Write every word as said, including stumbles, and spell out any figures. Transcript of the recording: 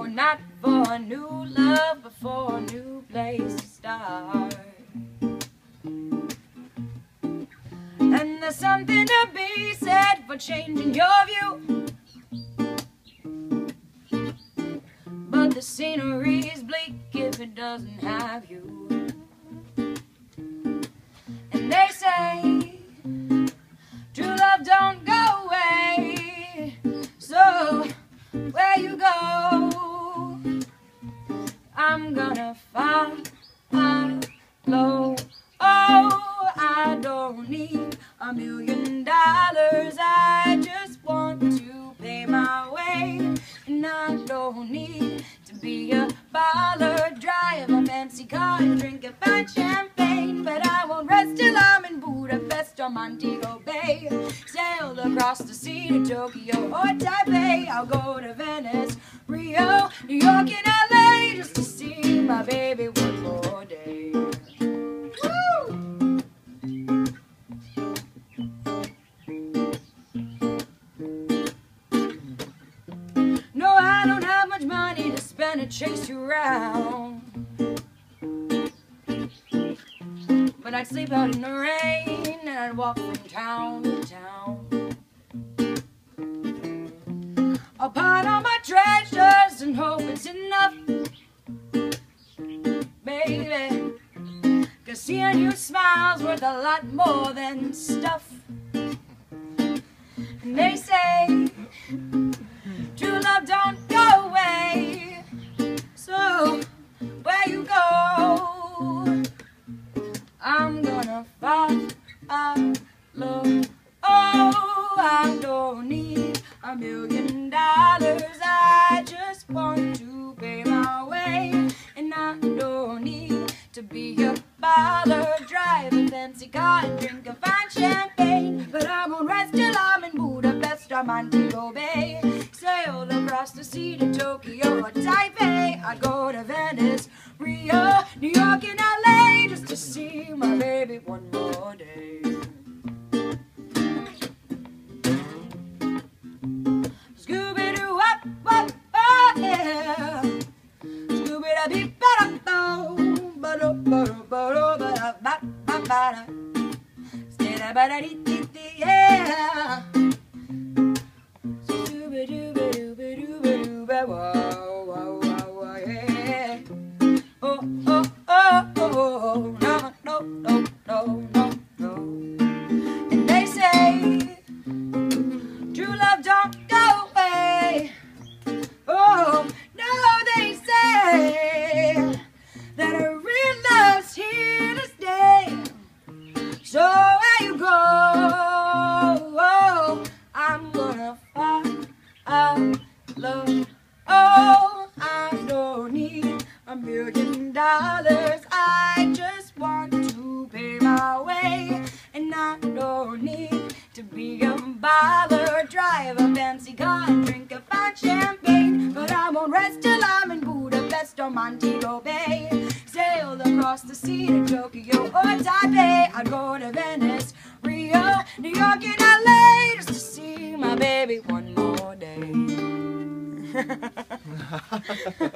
not for a new love, but for a new place to start. And there's something to be said for changing your view, but the scenery's bleak if it doesn't have you. And they say true love don't go away, so where you go, I'm gonna follow. Oh, I don't need a million dollars, I just want to pay my way. And I don't need to be a baller, drive a fancy car and drink a fine champagne, but I won't rest till I'm in Budapest or Montego Bay, sail across the sea to Tokyo or Taipei. I'll go to Venice, Rio, New York and L A just to see my baby one more day. Woo! No, I don't have much money to spend to chase you around, but I'd sleep out in the rain and I'd walk from town to town. I'll pile all my treasures and hope it's enough, baby, 'cause seeing you smile's worth a lot more than stuff. And they say true love don't go away, so where you go, I'm gonna follow. Oh, I don't need a million dollars, I just want to pay my way. And I don't need to be a baller, drive a fancy car and drink a fine champagne, but I won't rest till I'm in Budapest or Montego Bay, sail across the sea to Tokyo or Taipei. I go to Venice, Rio, New York and L A just to see my baby one more day. Scooby-Doo up, up, oh yeah. Scooby-Doo ba-da-bo, ba-do, ba-do, ba-do, ba-da-ba-ba-ba-da. Stay-da-ba-da-dee-dee-dee, yeah. Scooby-Doo-ba-doo-ba-doo-ba-doo-ba, whoa, whoa, whoa, yeah. Oh, oh, oh, oh, no, no, no, no, no, no. And they say true love don't go away. Oh, no, they say that a real love's here to stay. So where you go, oh, I'm gonna follow. Oh, I don't need a million dollars, I just want to pay my way. And I don't need to be a baller, drive a fancy car and drink a fine champagne, but I won't rest till I'm in Budapest or Montego Bay, sail across the sea to Tokyo or Taipei. I'd go to Venice, Rio, New York and L A just to see my baby one more day.